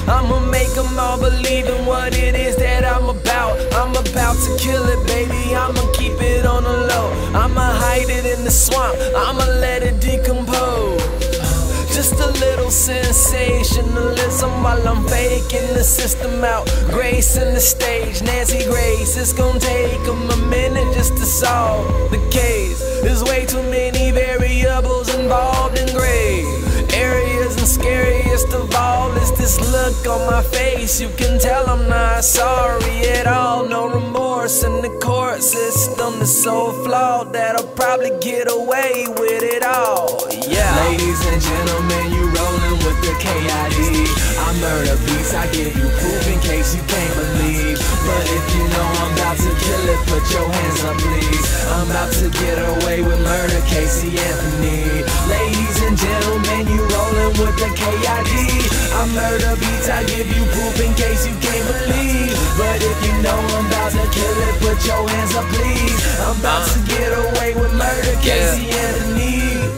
I'ma make them all believe in what it is that I'm about. I'm about to kill it, baby, I'ma keep it on the low. I'ma hide it in the swamp, I'ma let it decompose. Just a little sensationalism while I'm faking the system out. Grace in the stage, Nancy Grace. It's gonna take them a minute just to solve the case. There's way too many variables involved in gray areas, and scariest of all is this look on my face. You can tell I'm not sorry at all. No remorse in the court system is so flawed that I'll probably get away with it all. Yeah. Ladies and gentlemen, you rolling with the KID. I murder beats, I give you proof in case you can't believe. But if you know I'm about to kill it, put your hands up please. I'm about to get away with murder, Casey Anthony. Ladies and gentlemen, you rolling with the KID. I murder beats, I give you proof in case you can't believe. But if you know I'm about to kill it, put your hands up please. I'm about to get away with murder, Casey Anthony.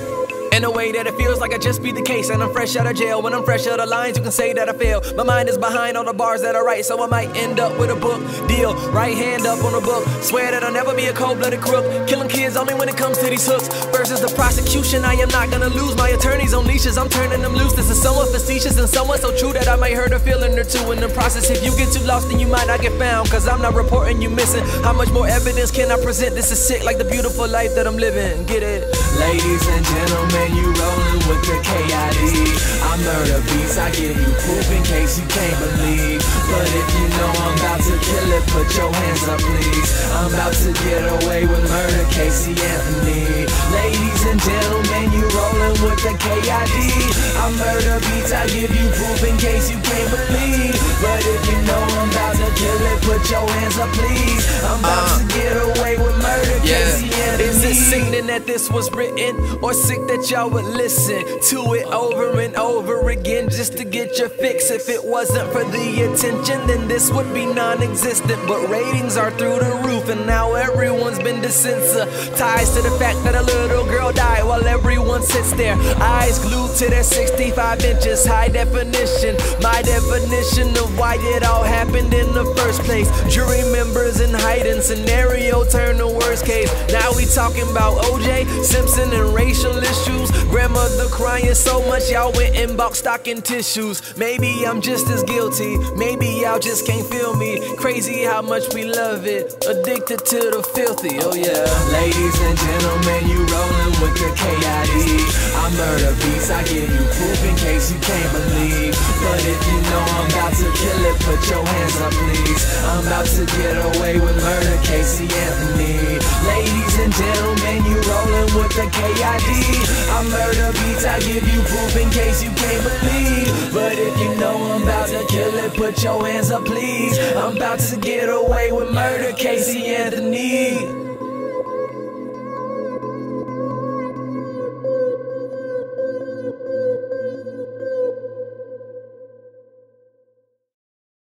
In a way that it feels like I just be the case, and I'm fresh out of jail. When I'm fresh out of lines, you can say that I fail. My mind is behind all the bars that I write, so I might end up with a book deal. Right hand up on a book. Swear that I'll never be a cold-blooded crook. Killing kids only when it comes to these hooks. Versus the prosecution, I am not gonna lose. My attorney's on leashes, I'm turning them loose. This is somewhat facetious and somewhat so true that I might hurt a feeling or two in the process. If you get too lost, then you might not get found, cause I'm not reporting you missing. How much more evidence can I present? This is sick, like the beautiful life that I'm living. Get it? Ladies and gentlemen, you rolling with the KID. I murder beats, I give you proof in case you can't believe. But if you know I'm about to kill it, put your hands up please. I'm about to get away with murder, Casey Anthony. Ladies and gentlemen, you rolling with the KID. I murder beats, I give you proof in case you can't believe. But if you know I'm about to kill it, put your hands up please. I'm about to get away with murder, Casey Anthony. Is it sickening that this was written, or sick that y'all would listen to it over and over again just to get your fix? If it wasn't for the attention, then this would be non-existent. But ratings are through the roof, and now everyone's been desensitized to the fact that a little girl died while everyone sits there, eyes glued to their 65 inches. High definition, my definition of why it all happened in the first place. Jury members in hiding, scenario turned to worst case. Now we talking about OJ Simpson and racial issues. Grandmother crying so much y'all went and bought stocking tissues. Maybe I'm just as guilty, maybe y'all just can't feel me. Crazy how much we love it, addicted to the filthy, oh yeah. Ladies and gentlemen, you rolling with the KID. I murder beats, I give you proof in case you can't believe. But if you know I'm about to kill it, put your hands up please. I'm about to get away with murder, Casey Anthony. Ladies and gentlemen, you rolling with the KID. I murder beats, I give you proof in case you can't believe. But if you know I'm about to kill it, put your hands up please. I'm about to get away with murder, Casey Anthony.